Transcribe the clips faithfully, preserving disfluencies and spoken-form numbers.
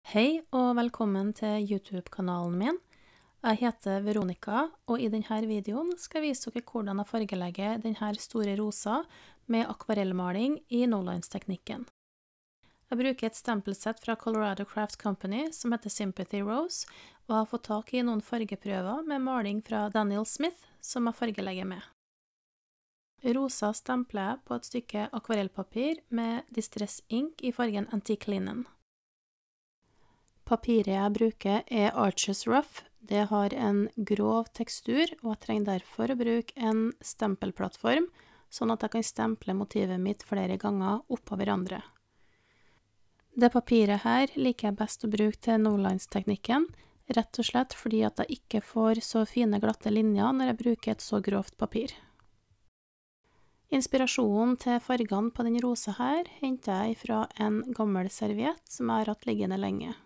Hei og velkommen til YouTube-kanalen min. Jeg heter Veronica, og i denne videoen skal jeg vise dere hvordan jeg fargelegger denne store rosa med akvarellmaling i no-lines-teknikken. Jeg bruker et stempelsett fra Colorado Craft Company som heter Sympathy Rose, og har fått tak i noen fargeprøver med maling fra Daniel Smith som jeg fargelegger med. Rosa stempler jeg på et stykke akvarellpapir med Distress Ink i fargen Antique Linen. Papiret jeg bruker er Arches Rough. Det har en grov tekstur, og jeg trenger derfor å bruke en stempelplattform, sånn at jeg kan stemple motivet mitt flere ganger oppå hverandre. Det papiret her liker jeg best å bruke til no-lines-teknikken, rett og slett fordi at jeg ikke får så fine glatte linjer når jeg bruker et så grovt papir. Inspirasjonen til fargene på den rosa her henter jeg fra en gammel serviett som jeg har hatt liggende lenge.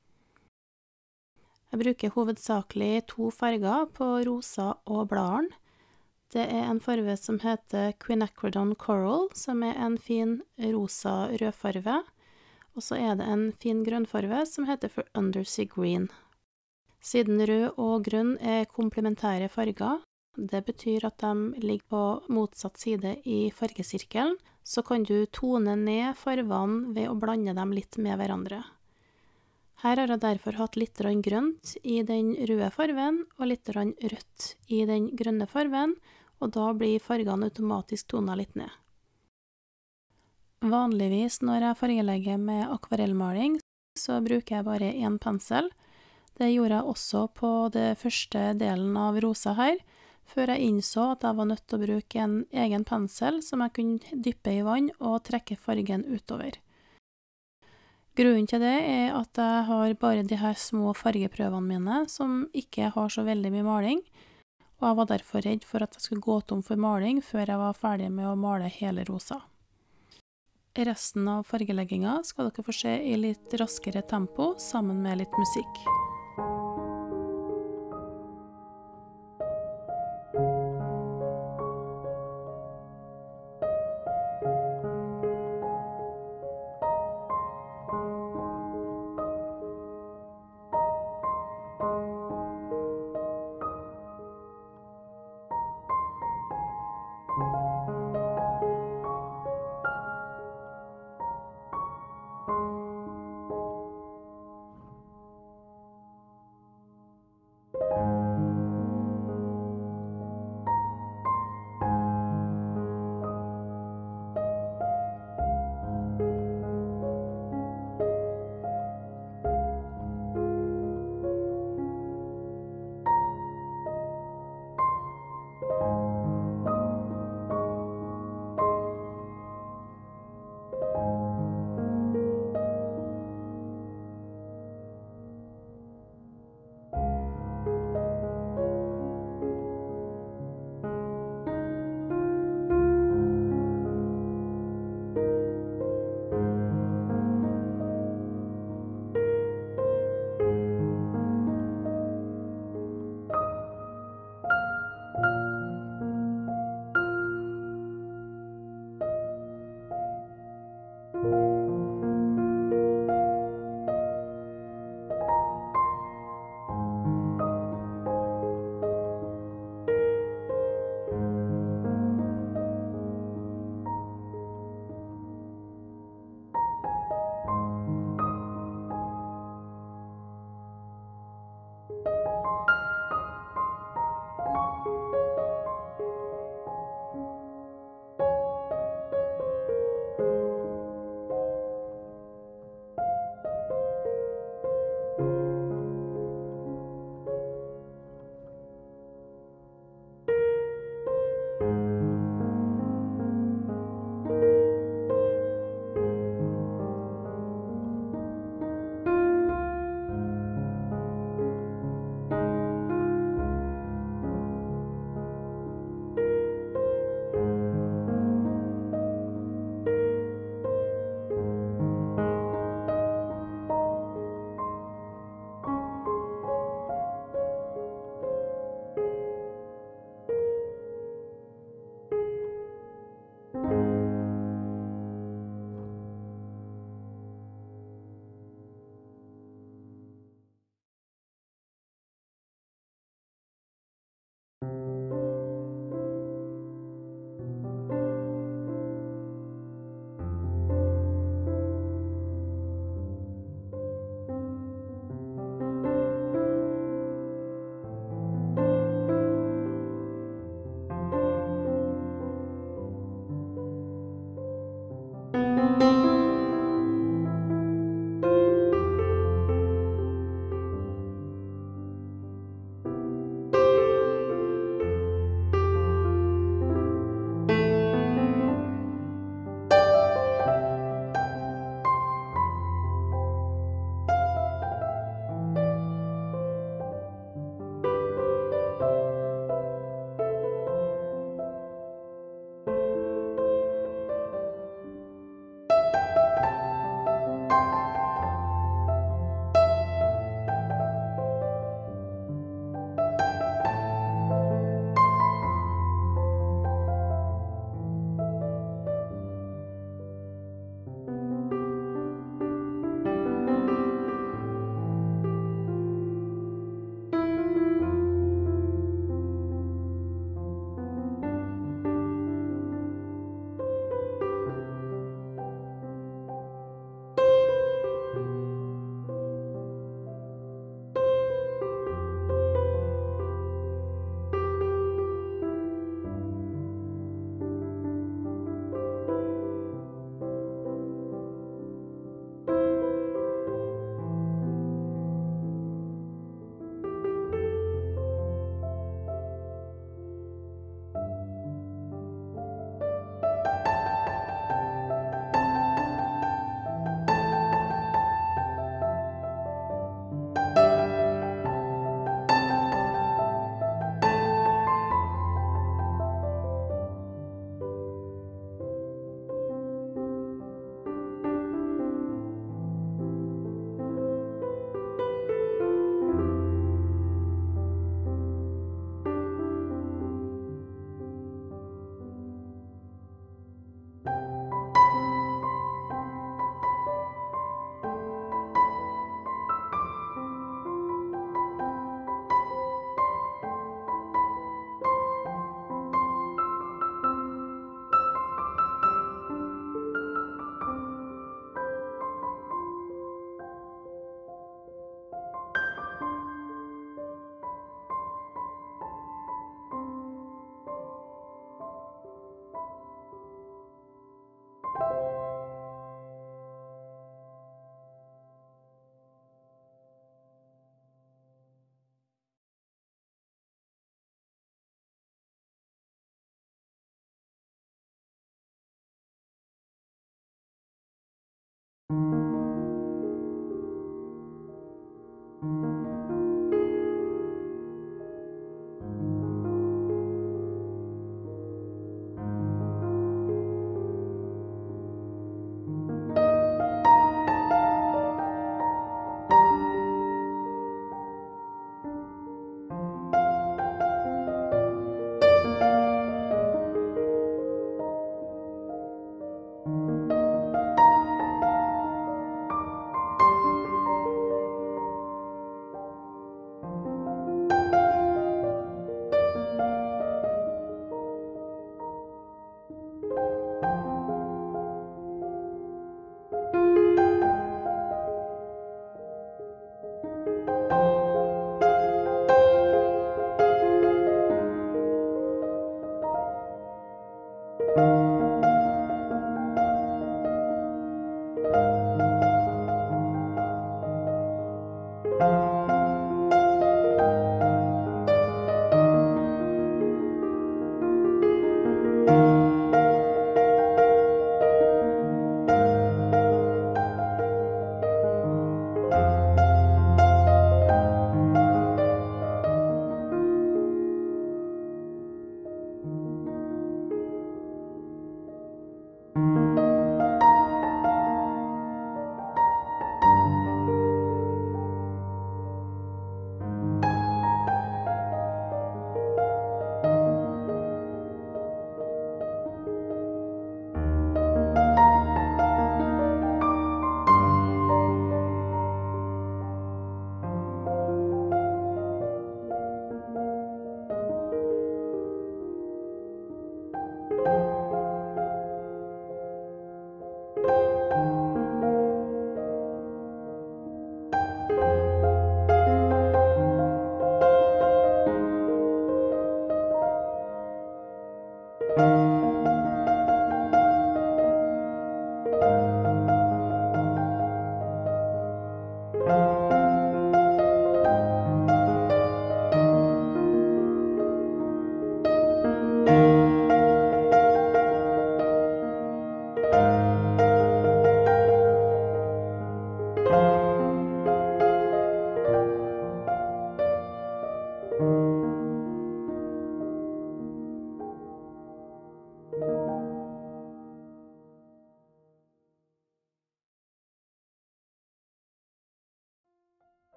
Jeg bruker hovedsakelig to farger på rosa og bladene. Det er en farve som heter Quinacridone Coral, som er en fin rosa rødfarve, og så er det en fin grønnfarve som heter for Undersea Green. Siden rød og grønn er komplementære farger, det betyr at de ligger på motsatt side i fargesirkelen, så kan du tone ned farvene ved å blande dem litt med hverandre. Her har jeg derfor hatt litt grønt i den røde farven og litt rødt i den grønne farven, og da blir fargene automatisk tonet litt ned. Vanligvis når jeg fargelegger med akvarellmaling, så bruker jeg bare en pensel. Det gjorde jeg også på det første delen av rosa her, før jeg innså at jeg var nødt til å bruke en egen pensel som jeg kunne dyppe i vann og trekke fargen utover. Grunnen til det er at jeg har bare de her små fargeprøvene mine, som ikke har så veldig mye maling, og jeg var derfor redd for at jeg skulle gå tom for maling før jeg var ferdig med å male hele rosa. Resten av fargelegginga skal dere få se i litt raskere tempo, sammen med litt musikk.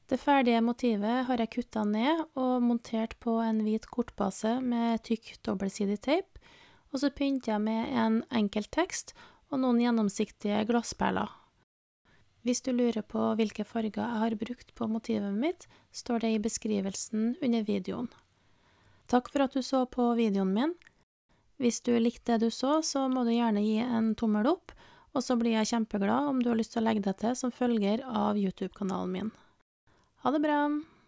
Det ferdige motivet har jeg kuttet ned og montert på en hvit kortbase med tykk dobbeltsidig teip, og så pynter jeg med en enkel tekst og noen gjennomsiktige glassperler. Hvis du lurer på hvilke farger jeg har brukt på motivet mitt, står det i beskrivelsen under videoen. Takk for at du så på videoen min. Hvis du likte det du så, så må du gjerne gi en tommel opp, og så blir jeg kjempeglad om du har lyst til å legge deg til som følger av YouTube-kanalen min. Ha det bra!